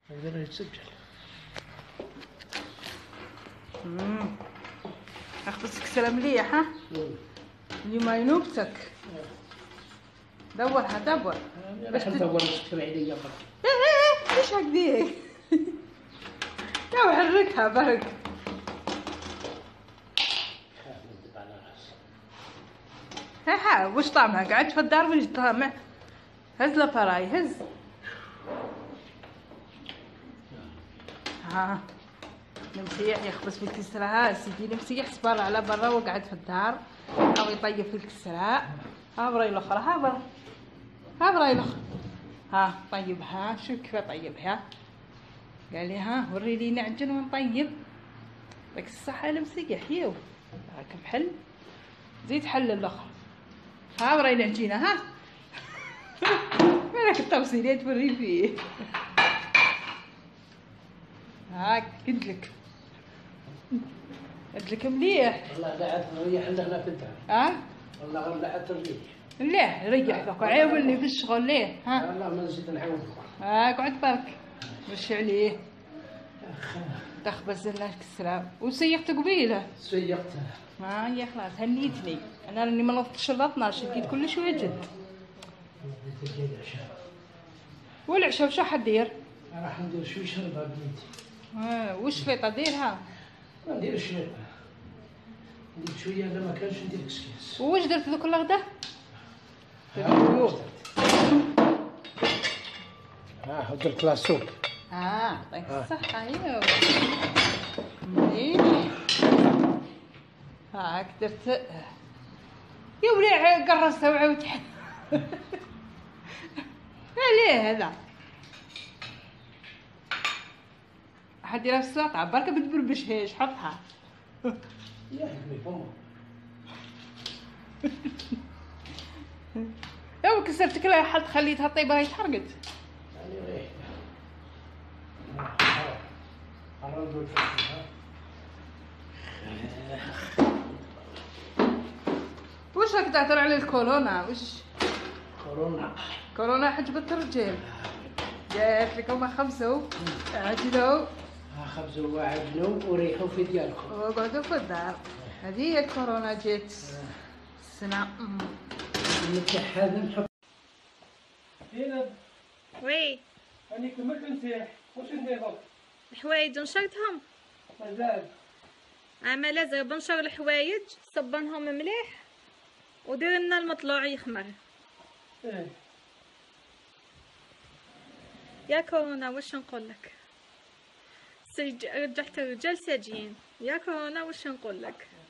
يقدر يتسجل. اخبزك سلام مليح ها؟ اليوم ينوبتك. دورها دور. باش ندور تكتب عليا برك. ايش هكذيك؟ يا وحركها برك. ها وش طعمها؟ قعدت في الدار وش طعمها؟ هز لفراي هز. ها المسيح يخبز في الكسرة. سيدي المسيح صبر على برا وقعد في الدار او يطيب في الكسرة. ها براي الاخرى ها براي الاخرى. ها طيبها. شوف كيف طيبها. قال لي ها وريني نعجن ونطيب. لك الصحة المسيح يو. راكم حل زيد حل الاخر. ها براي العجينة ها. مالك التوصيلات توري فيه. هاك قلت لك مليح. والله قاعد نريح عندنا في الدار. ها والله قاعد تريح. ليه ريح لك عاوني في الشغل ليه ها. والله ما نزيد نعاونك. قعد برك وش عليه. تخبز لنا الكسرة وسيقت قبيله. سيقتها. يا خلاص هنيتني. انا راني ما نضتش الا 12 لقيت كل شويه جد. والعشاء وش حدير؟ راح ندير شوي شربة بنيتي. وش فيطه ديرها؟ ما ندير شربة. ندير شوية إذا ما كانش ندير كسكاس. وش درت ذوك الغدا؟ درت لا سوب. يعطيك الصحة يو. مليح. هاك درت. يا ولي قرصتها وعاودت. ليه هذا؟ حديرها في السلطة بركة بتبربشهاش حطها. يا حبيبي فما. لو كسرت كلها حط خليتها طيبة هي تحرقت. يعني ريحتها. حرمت الفلفل. وش راك تعثر على الكورونا؟ وش؟ كورونا حجبت الرجال. جات لكم خبزوا عجنوا. خبزوا وعجنوا وريحوا في ديالكم. وقعدوا في الدار. هذه هي الكورونا جات السنة. هذا نحب. زينب. وي. راني كملت نسيح. واش ندير درك؟ الحوايج نشرتهم. مازال. لازم بنشر الحوايج صبنهم مليح ودير لنا المطلوع يخمر. ايه. يا كورونا واش نقول لك؟ رجعت الرجال ساجين. يا كورونا واش نقول لك؟